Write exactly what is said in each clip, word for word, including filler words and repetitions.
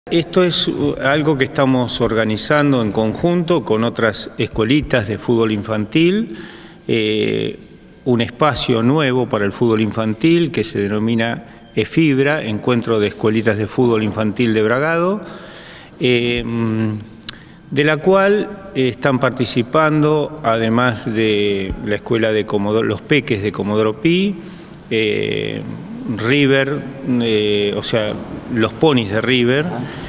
Esto es algo que estamos organizando en conjunto con otras escuelitas de fútbol infantil, eh, un espacio nuevo para el fútbol infantil que se denomina EFIBRA, Encuentro de Escuelitas de Fútbol Infantil de Bragado, eh, de la cual están participando, además de la escuela de Comodoro, los Peques de Comodoro Pi, eh, River, eh, o sea, los ponis de River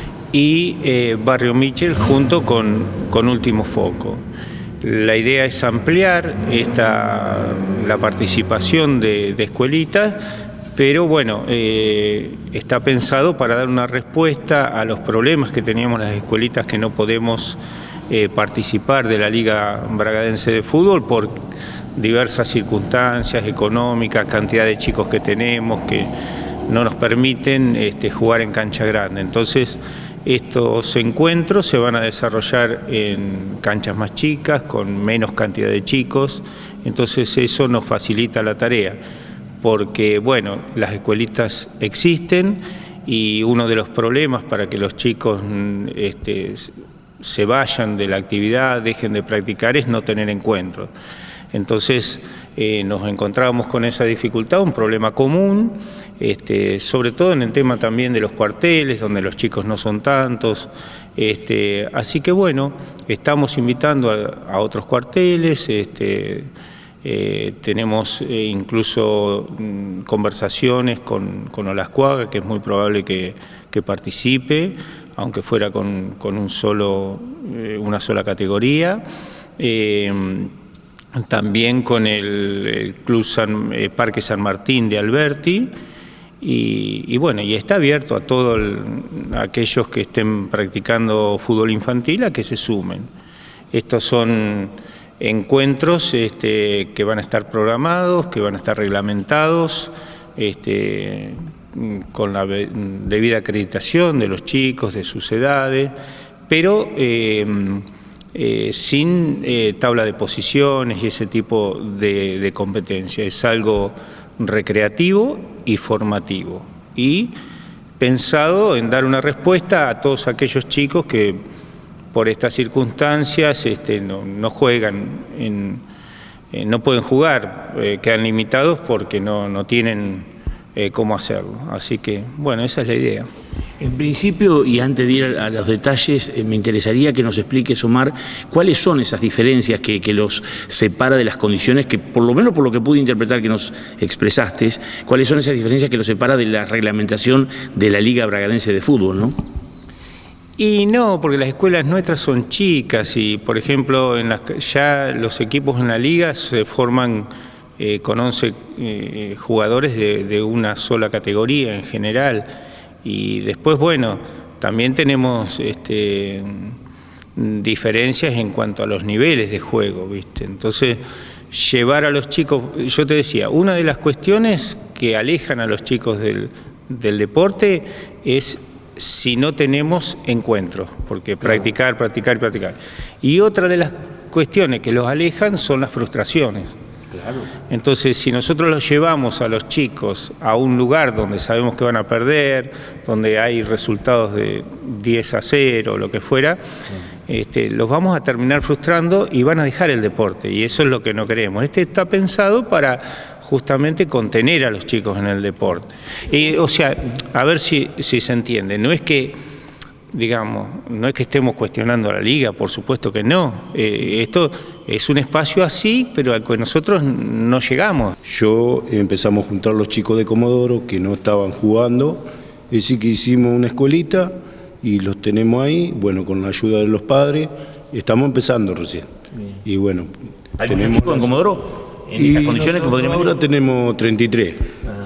y eh, Barrio Michel junto con, con Último Foco. La idea es ampliar esta, la participación de, de escuelitas, pero bueno, eh, está pensado para dar una respuesta a los problemas que teníamos las escuelitas que no podemos eh, participar de la Liga Bragadense de Fútbol por diversas circunstancias económicas, cantidad de chicos que tenemos que no nos permiten este, jugar en cancha grande. Entonces, estos encuentros se van a desarrollar en canchas más chicas, con menos cantidad de chicos, entonces eso nos facilita la tarea, porque bueno, las escuelitas existen y uno de los problemas para que los chicos este, se vayan de la actividad, dejen de practicar, es no tener encuentros. Entonces eh, nos encontrábamos con esa dificultad, un problema común, este, sobre todo en el tema también de los cuarteles, donde los chicos no son tantos. Este, así que bueno, estamos invitando a, a otros cuarteles, este, eh, tenemos eh, incluso mm, conversaciones con, con Olascuaga, que es muy probable que, que participe, aunque fuera con, con un solo, eh, una sola categoría. Eh, También con el, el Club San, eh, Parque San Martín de Alberti y, y bueno, y está abierto a todos aquellos que estén practicando fútbol infantil a que se sumen. Estos son encuentros este, que van a estar programados, que van a estar reglamentados, este, con la debida acreditación de los chicos, de sus edades, pero eh, Eh, sin eh, tabla de posiciones y ese tipo de, de competencia. Es algo recreativo y formativo y pensado en dar una respuesta a todos aquellos chicos que por estas circunstancias este, no, no juegan, en, eh, no pueden jugar, eh, quedan limitados porque no, no tienen eh, cómo hacerlo. Así que, bueno, esa es la idea. En principio, y antes de ir a los detalles, eh, me interesaría que nos expliques, Omar, cuáles son esas diferencias que, que los separa de las condiciones que, por lo menos por lo que pude interpretar que nos expresaste, cuáles son esas diferencias que los separa de la reglamentación de la Liga Bragadense de Fútbol, ¿no? Y no, porque las escuelas nuestras son chicas y, por ejemplo, en las, ya los equipos en la Liga se forman eh, con once eh, jugadores de, de una sola categoría en general. Y después, bueno, también tenemos este, diferencias en cuanto a los niveles de juego, ¿viste? Entonces, llevar a los chicos, yo te decía, una de las cuestiones que alejan a los chicos del, del deporte es si no tenemos encuentros, porque practicar, practicar, practicar. Y otra de las cuestiones que los alejan son las frustraciones. Claro. Entonces, si nosotros los llevamos a los chicos a un lugar donde sabemos que van a perder, donde hay resultados de diez a cero, lo que fuera, este, los vamos a terminar frustrando y van a dejar el deporte, y eso es lo que no queremos. Este está pensado para justamente contener a los chicos en el deporte. Y, o sea, a ver si, si se entiende, no es que digamos, no es que estemos cuestionando a la Liga, por supuesto que no. Eh, esto es un espacio así, pero al que nosotros no llegamos. Yo empezamos a juntar los chicos de Comodoro que no estaban jugando, así que hicimos una escuelita y los tenemos ahí, bueno, con la ayuda de los padres, estamos empezando recién. Bien. Y bueno, ¿hay muchos chicos en Comodoro? ¿En estas condiciones que podríamos ahora tenemos treinta y tres. Ajá.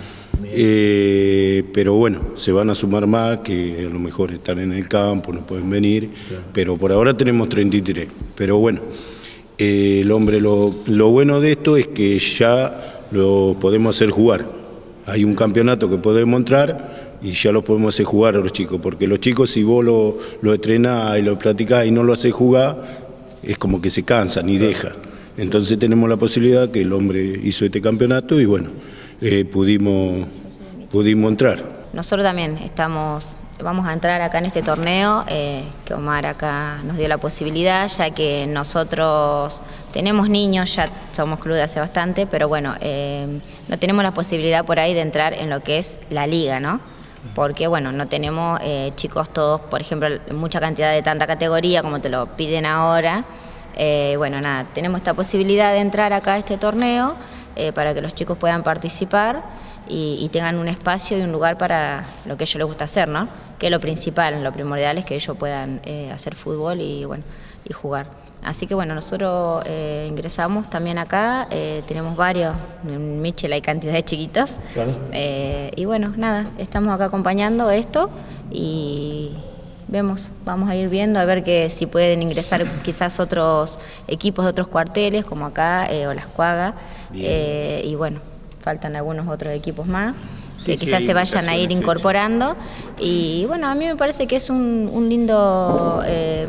Eh, pero bueno, se van a sumar más, que a lo mejor están en el campo, no pueden venir, claro. Pero por ahora tenemos treinta y tres. Pero bueno, eh, el hombre, lo, lo bueno de esto es que ya lo podemos hacer jugar. Hay un campeonato que podemos entrar y ya lo podemos hacer jugar a los chicos, porque los chicos, si vos lo, lo entrenás y lo practicás y no lo haces jugar, es como que se cansan y claro. Dejan. Entonces tenemos la posibilidad que el hombre hizo este campeonato y bueno, eh, pudimos... pudimos entrar. Nosotros también estamos vamos a entrar acá en este torneo, eh, que Omar acá nos dio la posibilidad, ya que nosotros tenemos niños, ya somos club de hace bastante, pero bueno, eh, no tenemos la posibilidad por ahí de entrar en lo que es la liga, ¿no? Porque bueno, no tenemos eh, chicos todos, por ejemplo, mucha cantidad de tanta categoría como te lo piden ahora. Eh, bueno, nada, tenemos esta posibilidad de entrar acá a este torneo eh, para que los chicos puedan participar y, y tengan un espacio y un lugar para lo que a ellos les gusta hacer, ¿no? Que es lo principal, lo primordial es que ellos puedan eh, hacer fútbol y, bueno, y jugar. Así que bueno, nosotros eh, ingresamos también acá, eh, tenemos varios, en Michel hay cantidad de chiquitos, claro. eh, y bueno, nada, estamos acá acompañando esto y vemos, vamos a ir viendo a ver que si pueden ingresar quizás otros equipos de otros cuarteles, como acá, eh, o Las Cuagas, eh, y bueno, faltan algunos otros equipos más. Sí, que quizás sí, se vayan a ir incorporando y bueno, a mí me parece que es un, un lindo, eh,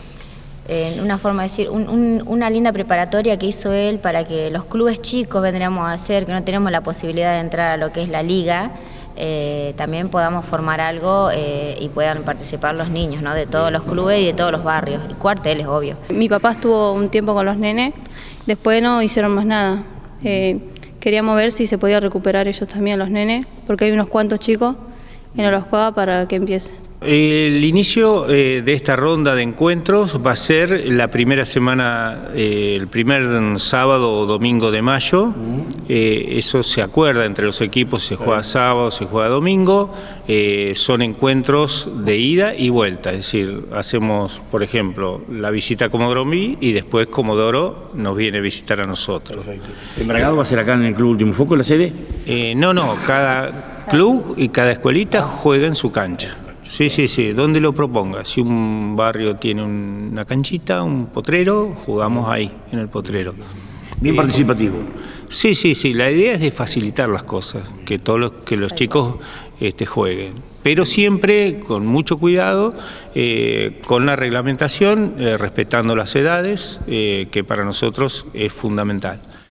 eh, una forma de decir, un, un, una linda preparatoria que hizo él para que los clubes chicos vendríamos a hacer, que no tenemos la posibilidad de entrar a lo que es la liga, eh, también podamos formar algo eh, y puedan participar los niños, ¿no? De todos los clubes y de todos los barrios, y cuarteles, obvio. Mi papá estuvo un tiempo con los nenes, después no hicieron más nada. Eh, Queríamos ver si se podía recuperar ellos también, los nenes, porque hay unos cuantos chicos y no los juega para que empiece. El inicio eh, de esta ronda de encuentros va a ser la primera semana, eh, el primer sábado o domingo de mayo. Eh, eso se acuerda entre los equipos, se juega sábado, se juega domingo. Eh, son encuentros de ida y vuelta, es decir, hacemos, por ejemplo, la visita a Comodoro Pi y después Comodoro nos viene a visitar a nosotros. Perfecto. ¿El Bragado va a ser acá en el Club Último Foco, la sede? Eh, no, no, cada club y cada escuelita juega en su cancha. Sí, sí, sí, donde lo proponga. Si un barrio tiene una canchita, un potrero, jugamos ahí, en el potrero. Bien eh, participativo. Sí, sí, sí, la idea es de facilitar las cosas, que todos los, que los chicos este, jueguen. Pero siempre con mucho cuidado, eh, con la reglamentación, eh, respetando las edades, eh, que para nosotros es fundamental.